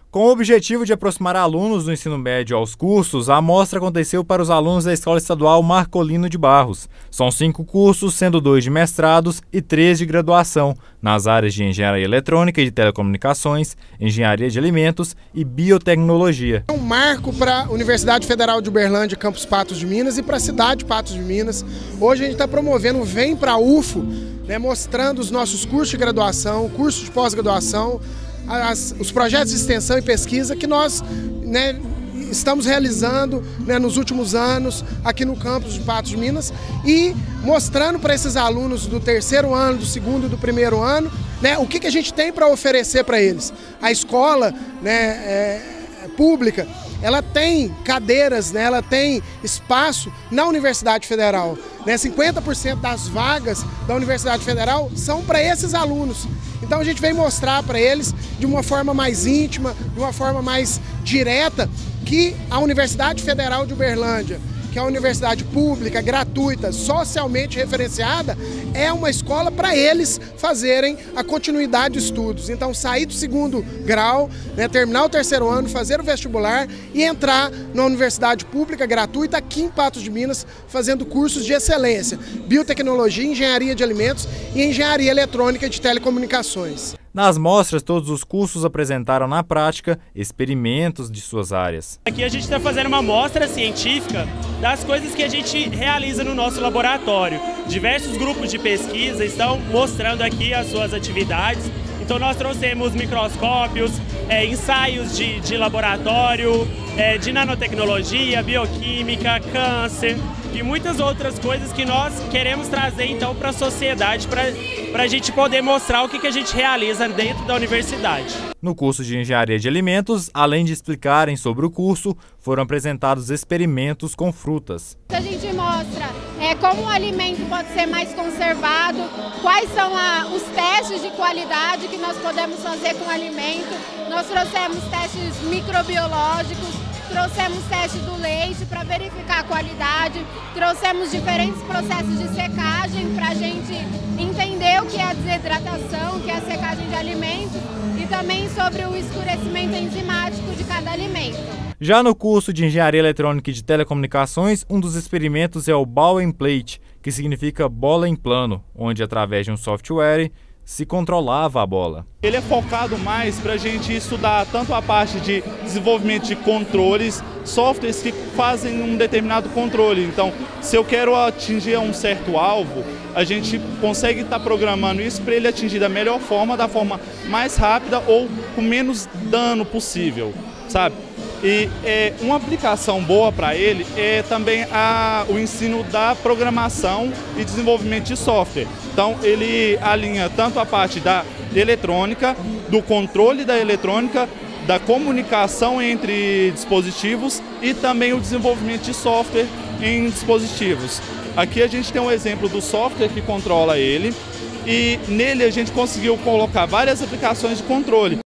Com o objetivo de aproximar alunos do ensino médio aos cursos, a mostra aconteceu para os alunos da Escola Estadual Marcolino de Barros. São 5 cursos, sendo 2 de mestrados e 3 de graduação, nas áreas de Engenharia Eletrônica e de Telecomunicações, Engenharia de Alimentos e Biotecnologia. É um marco para a Universidade Federal de Uberlândia, Campus Patos de Minas, e para a cidade de Patos de Minas. Hoje a gente está promovendo o Vem para a UFO, mostrando os nossos cursos de graduação, cursos de pós-graduação, os projetos de extensão e pesquisa que nós estamos realizando nos últimos anos aqui no campus de Patos de Minas e mostrando para esses alunos do terceiro ano, do segundo e do primeiro ano o que a gente tem para oferecer para eles. A escola pública, ela tem cadeiras, ela tem espaço na Universidade Federal. 50% das vagas da Universidade Federal são para esses alunos. Então a gente vem mostrar para eles de uma forma mais íntima, de uma forma mais direta, que a Universidade Federal de Uberlândia, que é uma universidade pública, gratuita, socialmente referenciada, é uma escola para eles fazerem a continuidade de estudos. Então sair do segundo grau, terminar o terceiro ano, fazer o vestibular e entrar na universidade pública gratuita aqui em Patos de Minas, fazendo cursos de excelência, biotecnologia, engenharia de alimentos e engenharia eletrônica e de telecomunicações. Nas mostras, todos os cursos apresentaram na prática experimentos de suas áreas. Aqui a gente está fazendo uma mostra científica das coisas que a gente realiza no nosso laboratório. Diversos grupos de pesquisa estão mostrando aqui as suas atividades. Então nós trouxemos microscópios, ensaios de laboratório, de nanotecnologia, bioquímica, câncer e muitas outras coisas que nós queremos trazer então para a sociedade, para a gente poder mostrar o que a gente realiza dentro da universidade. No curso de Engenharia de Alimentos, além de explicarem sobre o curso, foram apresentados experimentos com frutas. A gente mostra como o alimento pode ser mais conservado, quais são os testes de qualidade que nós podemos fazer com o alimento. Nós trouxemos testes microbiológicos, trouxemos teste do leite para verificar a qualidade, trouxemos diferentes processos de secagem para a gente entender o que é a desidratação, o que é a secagem de alimentos e também sobre o escurecimento enzimático de cada alimento. Já no curso de Engenharia Eletrônica e de Telecomunicações, um dos experimentos é o Ball and Plate, que significa bola em plano, onde através de um software se controlava a bola. Ele é focado mais para a gente estudar tanto a parte de desenvolvimento de controles, softwares que fazem um determinado controle. Então, se eu quero atingir um certo alvo, a gente consegue estar programando isso para ele atingir da melhor forma, da forma mais rápida ou com menos dano possível, sabe? E uma aplicação boa para ele é também o ensino da programação e desenvolvimento de software. Então ele alinha tanto a parte da eletrônica, do controle da eletrônica, da comunicação entre dispositivos e também o desenvolvimento de software em dispositivos. Aqui a gente tem um exemplo do software que controla ele e nele a gente conseguiu colocar várias aplicações de controle.